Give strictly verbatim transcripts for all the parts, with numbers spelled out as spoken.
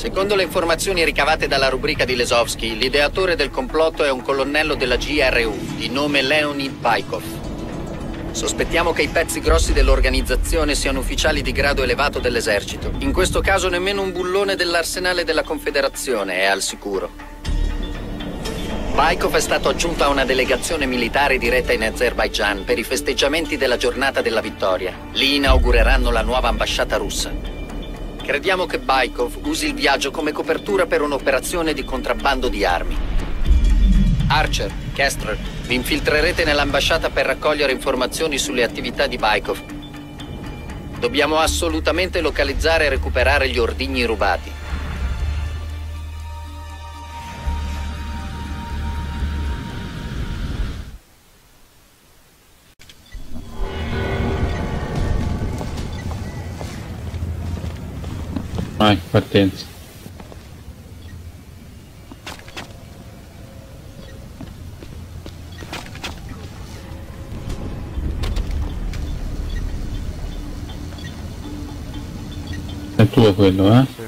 Secondo le informazioni ricavate dalla rubrica di Lesovsky, l'ideatore del complotto è un colonnello della G R U, di nome Leonid Baikov. Sospettiamo che i pezzi grossi dell'organizzazione siano ufficiali di grado elevato dell'esercito. In questo caso nemmeno un bullone dell'arsenale della Confederazione è al sicuro. Baikov è stato aggiunto a una delegazione militare diretta in Azerbaigian per i festeggiamenti della giornata della vittoria. Lì inaugureranno la nuova ambasciata russa. Crediamo che Baikov usi il viaggio come copertura per un'operazione di contrabbando di armi. Archer, Kestrer, vi infiltrerete nell'ambasciata per raccogliere informazioni sulle attività di Baikov. Dobbiamo assolutamente localizzare e recuperare gli ordigni rubati. Vai, partenza. È tuo quello, eh? Sì.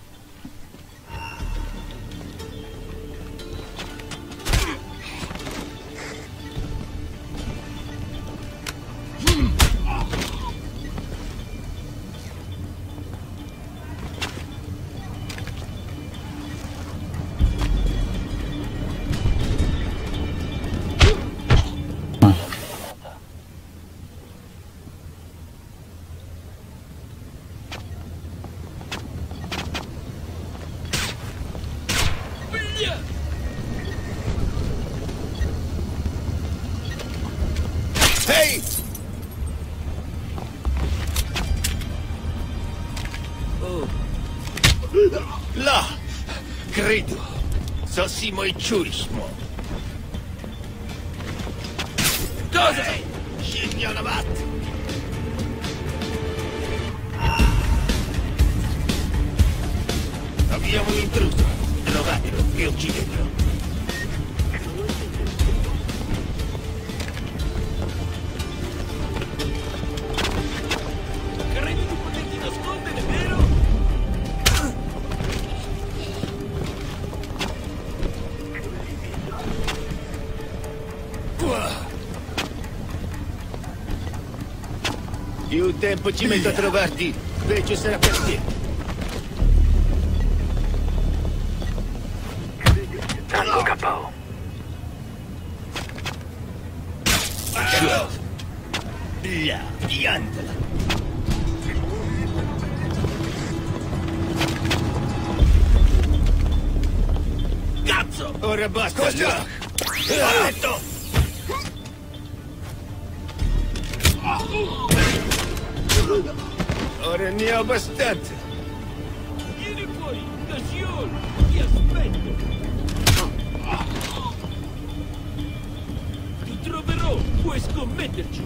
Ehi! Oh. Là! Credo! Sosimo e ciurismo! Cosa? Scimmia una batte! Abbiamo un intruso! Trovatelo e uccidetelo! Più tempo ci metto a trovarti, peggio sarà per te. Tango K O. Là, piantala. Cazzo! Ora basta! Cosa? Ho detto! Ora ne ho abbastanza. Vieni fuori, Cassiol, ti aspetto. Ti troverò, puoi scommetterci.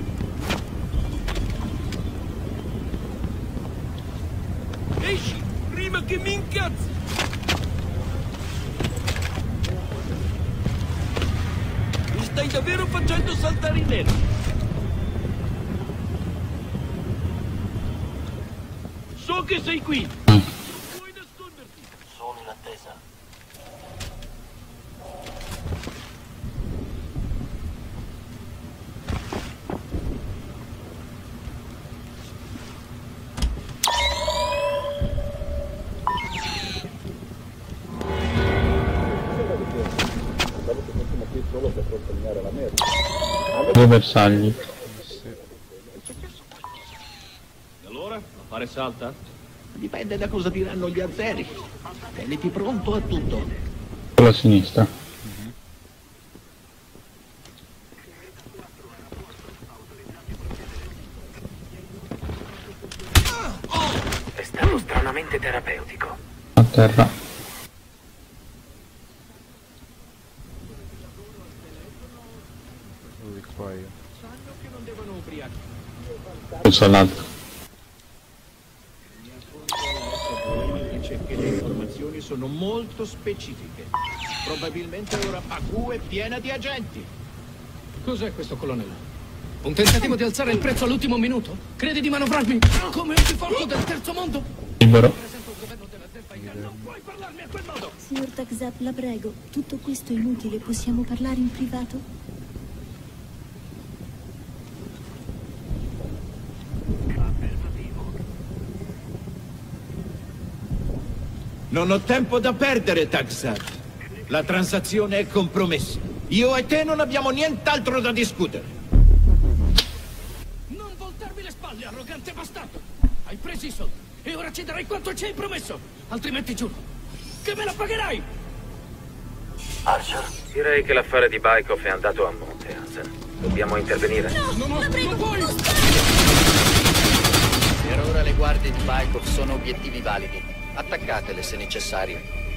Esci, prima che mi incazzi. Mi stai davvero facendo saltare i nervi. So che sei qui! Non puoi nasconderti! Sono in attesa. Due bersagli. E allora? L'affare salta? Dipende da cosa diranno gli azeri. Teniti pronto a tutto. Con la sinistra. È stato stranamente terapeutico. A terra. Sanno che non devono ubriacarsi. Pulsa l'altro. Perché le informazioni sono molto specifiche. Probabilmente ora Baku è piena di agenti. Cos'è questo, colonnello? Un tentativo di alzare il prezzo all'ultimo minuto? Credi di manovrarmi come un bifolco del terzo mondo? Libero. Presento il governo dell'Azerbaijan Non puoi parlarmi a quel modo! Signor Taxat, la prego, tutto questo è inutile, possiamo parlare in privato? Non ho tempo da perdere, Taxat. La transazione è compromessa. Io e te non abbiamo nient'altro da discutere. Non voltarmi le spalle, arrogante bastardo! Hai preso i soldi e ora ci darai quanto ci hai promesso! Altrimenti giuro che me la pagherai! Archer, direi che l'affare di Baikov è andato a monte, Hansen. Dobbiamo intervenire. No, No, no, la prego, non puoi! non stare! Per ora le guardie di Baikov sono obiettivi validi. Attaccatele se necessario.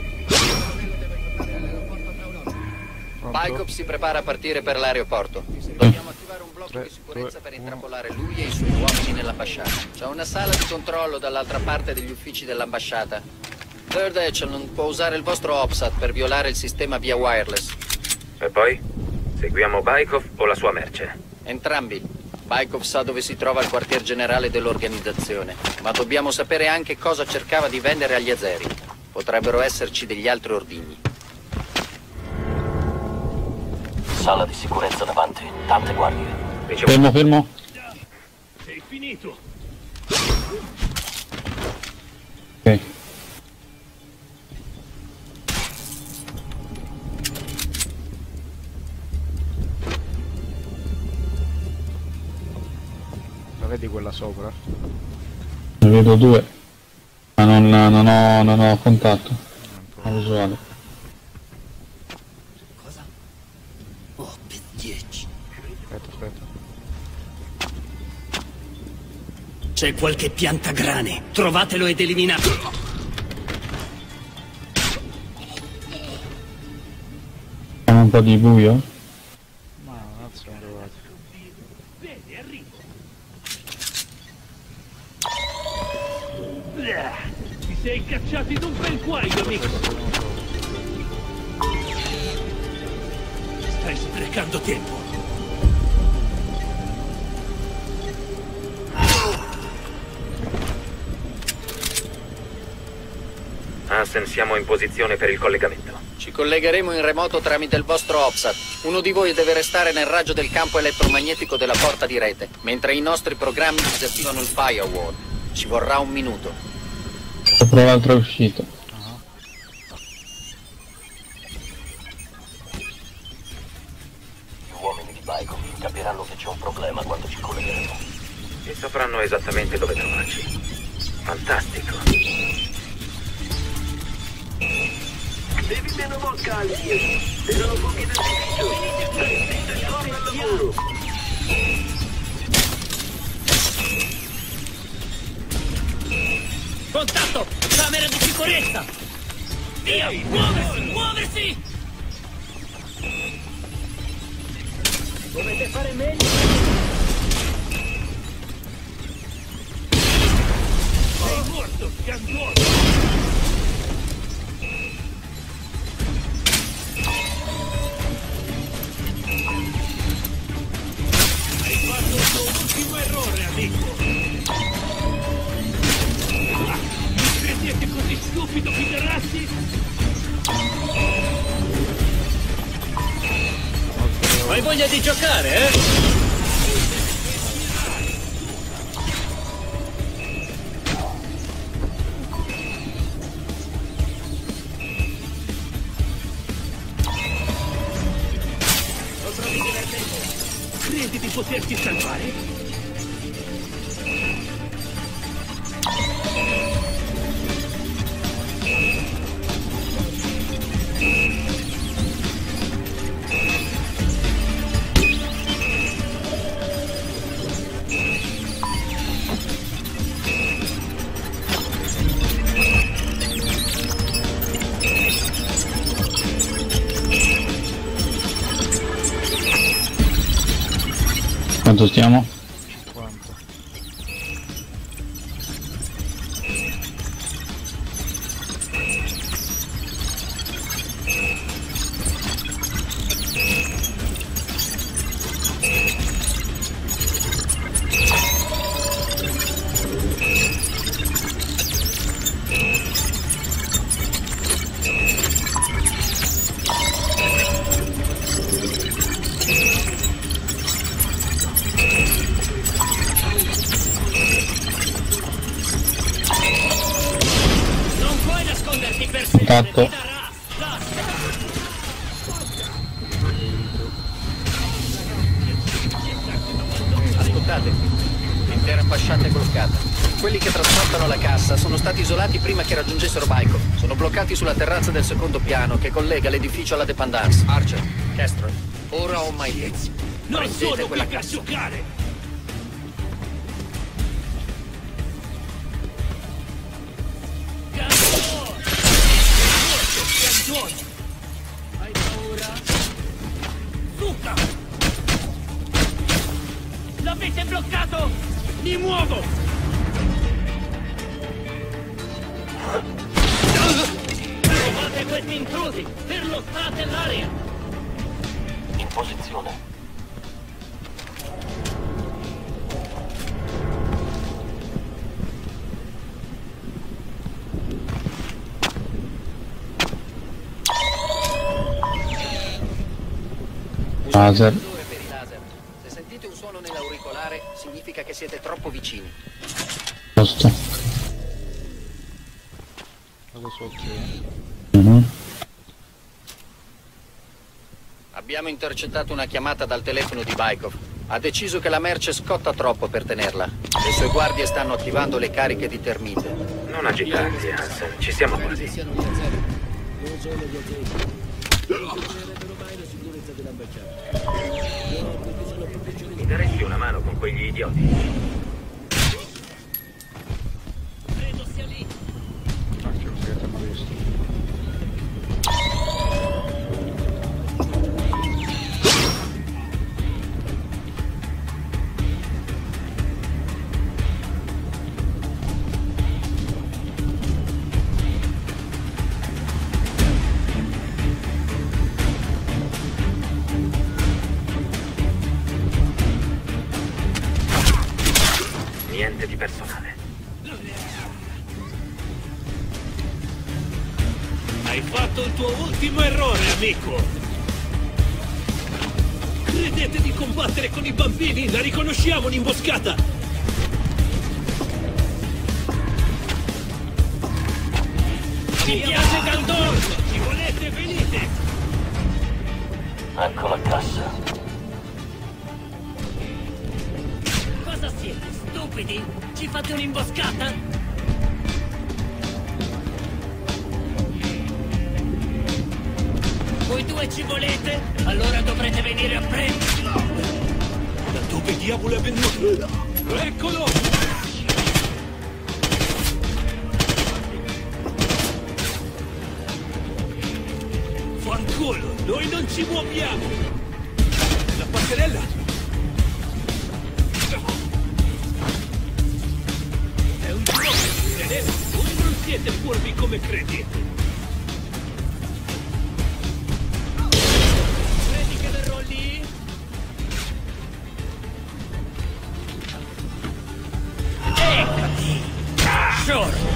Baikov si prepara a partire per l'aeroporto. Dobbiamo attivare un blocco di sicurezza per intrappolare lui e i suoi uomini nell'ambasciata. C'è una sala di controllo dall'altra parte degli uffici dell'ambasciata. Third Echelon può usare il vostro OPSAT per violare il sistema via wireless. E poi? Seguiamo Baikov o la sua merce? Entrambi. Baikov sa dove si trova il quartier generale dell'organizzazione, ma dobbiamo sapere anche cosa cercava di vendere agli azeri. Potrebbero esserci degli altri ordigni. Sala di sicurezza davanti, tante guardie. Fermo, fermo. Sei finito! Ok. La vedi quella sopra? Ne vedo due. Ma non, non ho, non ho contatto. Ho visuale. Cosa? Oh, per dieci. Aspetta, aspetta. C'è qualche piantagrane. Trovatelo ed eliminatelo. Facciamo un po' di buio. Ma non siamo arrivati. Bene, arrivo! Ti sei cacciati in un bel guaio, amico! Stai sprecando tempo! Hansen, siamo in posizione per il collegamento. Ci collegheremo in remoto tramite il vostro OPSAT. Uno di voi deve restare nel raggio del campo elettromagnetico della porta di rete, mentre i nostri programmi disattivano il firewall. Ci vorrà un minuto. Sopra l'altra uscita. Gli uomini di Baikov capiranno che c'è un problema quando ci collegheremo. E sapranno esattamente dove trovarci. Fantastico. Devi meno bocca, Alice! Erano pochi del diritto! Resiste fuori al lavoro! Contatto! Camera di sicurezza! Via! Muoversi! Muoversi! Dovete fare meglio! Sei morto, scantuoso! Hai fatto il tuo ultimo errore, amico! Ah, mi credete così stupido, Piderassi? Hai voglia di giocare, eh? Credi di poterti salvare? Quanto stiamo? Quanto? Contatto. Ascoltate, l'intera ambasciata è bloccata. Quelli che trasportano la cassa sono stati isolati prima che raggiungessero Baikov. Sono bloccati sulla terrazza del secondo piano che collega l'edificio alla dépendance. Archer, Castro, ora ho mai liezi. Non sono quella qui per cassa. giocare! Cazzo! Hai paura? Zucca! L'avete bloccato! Mi muovo! Trovate questi intrusi! Perlottate l'area! In posizione. Laser. Per i laser. Se sentite un suono nell'auricolare, significa che siete troppo vicini. Posto. Vado sotto. eh. Mhm. Abbiamo intercettato una chiamata dal telefono di Baikov. Ha deciso che la merce scotta troppo per tenerla. Le sue guardie stanno attivando le cariche di termite. Non agitarti, Hansen. Ci siamo quasi. Siano gli azzurri. Non sono gli azzurri. Non tornerebbero mai la sicurezza dell'ambasciata. No, questi sono proprio giorni. Mi daresti una mano con quegli idioti? Credo sia lì! Ah, c'è un segreto mai visto. Niente di personale. Hai fatto il tuo ultimo errore, amico! Credete di combattere con i bambini? La riconosciamo un'imboscata! Mi piace Gandorf! Ci volete, venite! Ecco la cassa. Cosa siete, stupidi? Ci fate un'imboscata? Voi due ci volete? Allora dovrete venire a prenderci! Da dove diavolo è venuto? Eccolo! Fanculo, noi non ci muoviamo! La passerella! È un gioco, vedete? Voi non siete furbi come credete! Credi che verrò lì? Eccoti! Sure!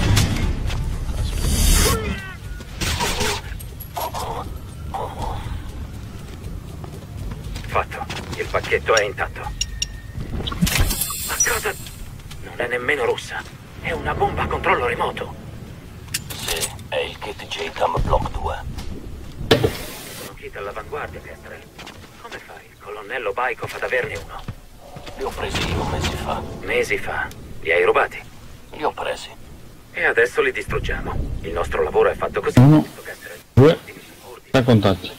Fatto. Il pacchetto è intatto. Ma cosa? Non è nemmeno russa. È una bomba a controllo remoto. Sì, è il kit J-Cam Block due. Sono kit all'avanguardia, Kestrel. Come fai, il colonnello Baikov, ad averne uno? Li ho presi io mesi fa. Mesi fa? Li hai rubati? Li ho presi. E adesso li distruggiamo. Il nostro lavoro è fatto così. Uno, Kestrel. due, tre contatti.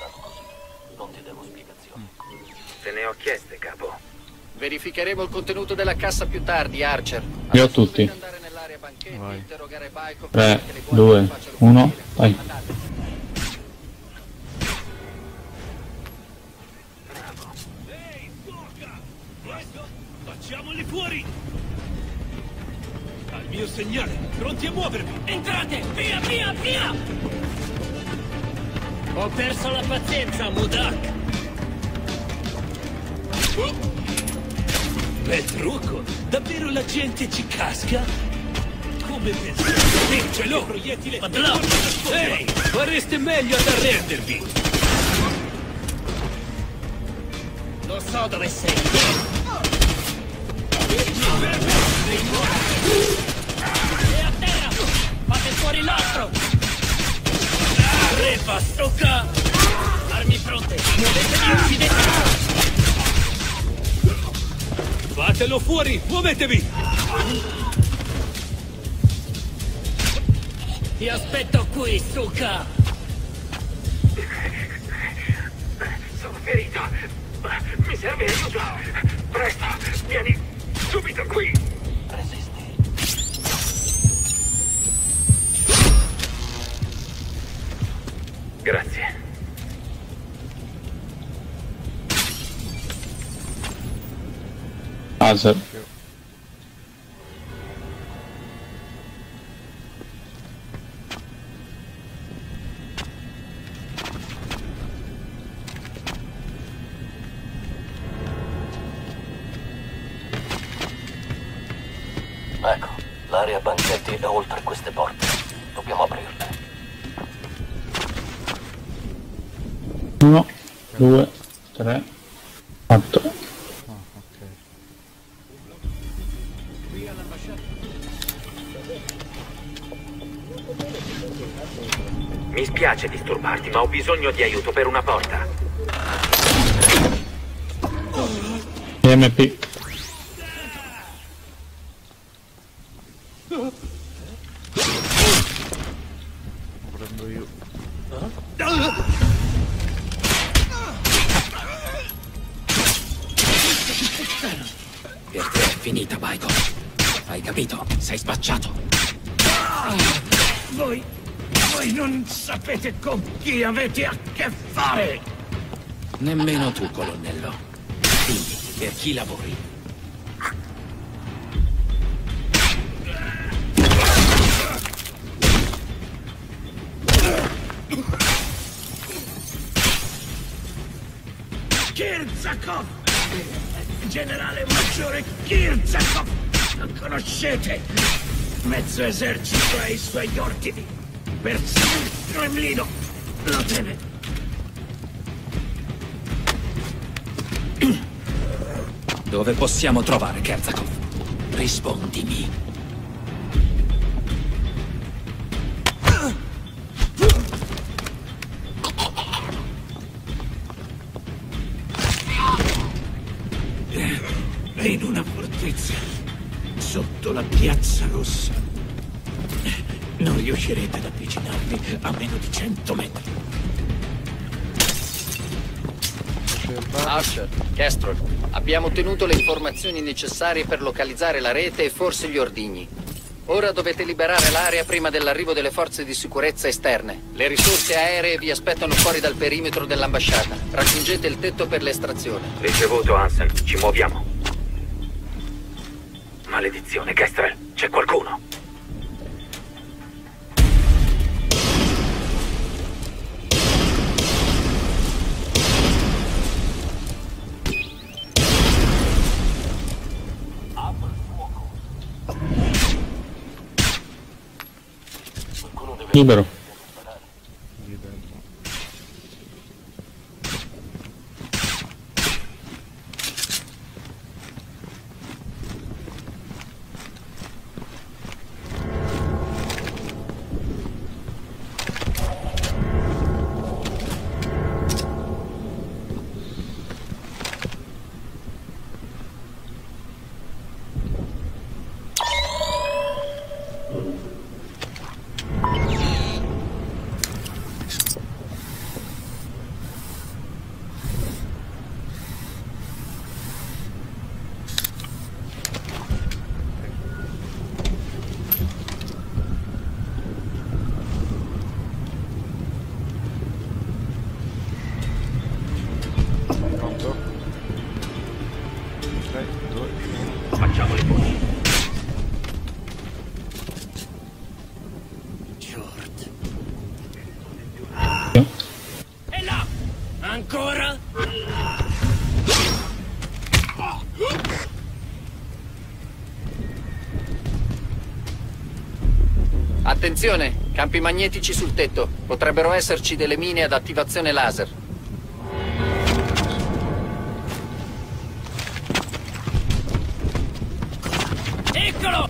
Te ne ho chieste, capo. Verificheremo il contenuto della cassa più tardi, Archer. Li ho tutti. Andare nell'area banchetti, Vai. interrogare Baikov tre, prima che le guardie due, facciano uno, fuggire. vai. Andate. Ehi, Zorga! Questo? Facciamoli fuori! Al mio segnale, pronti a muovervi! Entrate! Via, via, via! Ho perso la pazienza, Mudak! Bel trucco! Davvero la gente ci casca? Come pensate? Sì, ce l'ho! Proiettile! Ehi! Fareste meglio ad arrendervi! Lo so dove sei! E a terra! Fate fuori l'altro! Fatelo fuori! Muovetevi! Ti aspetto qui, Suka! Sono ferito. Mi serve aiuto. Presto, vieni subito qui. Resisti. Grazie. Laser. Ecco, l'area banchetti è oltre queste porte. Dobbiamo aprirle. Uno, due, tre, quattro. Ah, ok. Mi spiace disturbarti, ma ho bisogno di aiuto per una porta. E M P. Lo prendo io. Per te è finita, Michael. Hai capito? Sei spacciato. Voi... voi non sapete con chi avete a che fare! Nemmeno tu, colonnello. Dimmi, per chi lavori? Kirzakov! Generale maggiore Kirzakov! Lo conoscete? Mezzo esercito ai suoi ordini. Persino il Cremlino lo teme. Dove possiamo trovare Kirzakov? Rispondimi. È in una fortezza sotto la Piazza Rossa. Non riuscirete ad avvicinarvi a meno di cento metri. Usher, Kestrel, abbiamo ottenuto le informazioni necessarie per localizzare la rete e forse gli ordigni. Ora dovete liberare l'area prima dell'arrivo delle forze di sicurezza esterne. Le risorse aeree vi aspettano fuori dal perimetro dell'ambasciata. Raggiungete il tetto per l'estrazione. Ricevuto, Hansen. Ci muoviamo. Maledizione, Kestrel. C'è qualcuno. Libero. Pronto? tre, due, uno. Facciamo le poi. Short. Sì. E là! Ancora? Attenzione, campi magnetici sul tetto. Potrebbero esserci delle mine ad attivazione laser. Eccolo!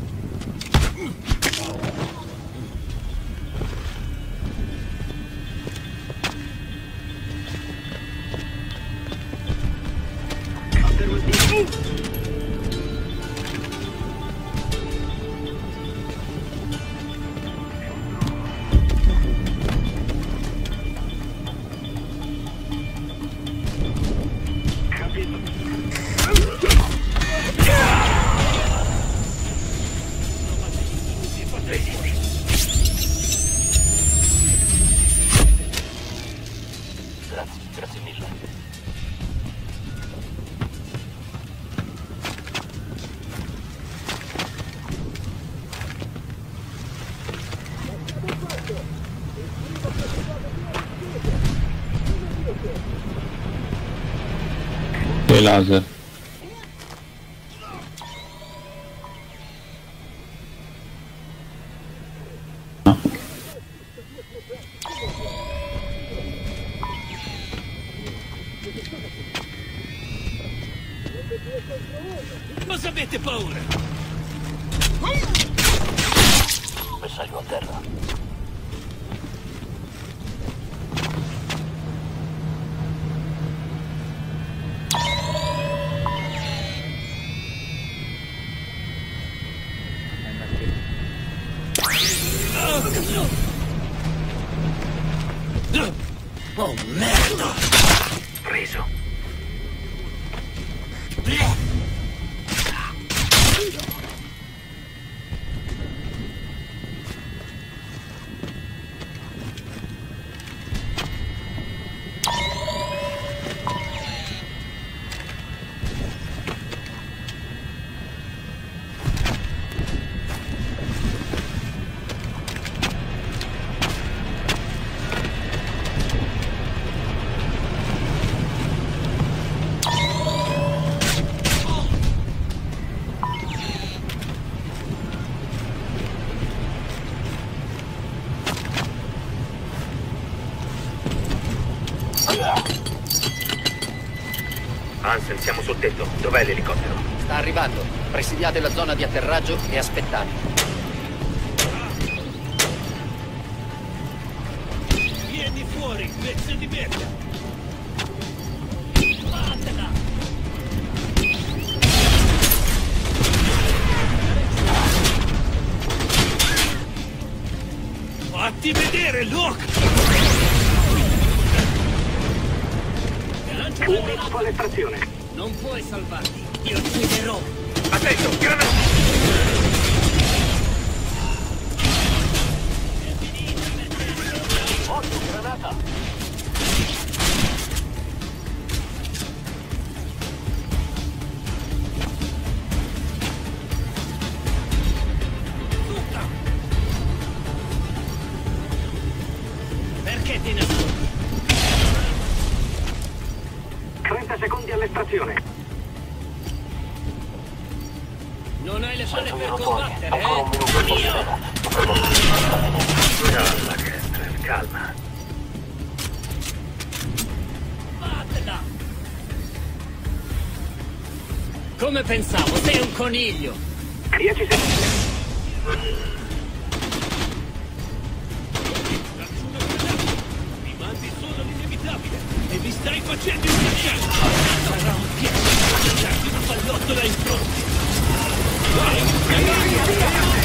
i laser. No. Cosa avete paura? Bersaglio a terra. Oh, merda! Preso. Hansen, siamo sul tetto. Dov'è l'elicottero? Sta arrivando. Presidiate la zona di atterraggio e aspettate. Vieni fuori, pezzo di merda! Fatela! Fatti vedere, Luke! Unico all'estrazione. Non puoi salvarti, ti ucciderò! Attento, granata! Occhio, granata! Perché ti nascondi? trenta secondi all'estrazione. Non hai le palle Sento i per rotori. combattere, Ancora un minuto e eh? Calma, Kessler, calma. Fatela! Come pensavo, sei un coniglio! dieci secondi. Mi mandi solo l'inevitabile e mi stai facendo incazzare! Sarà un piacere darti una pallottola in fronte! Vai, vai, vai, vai!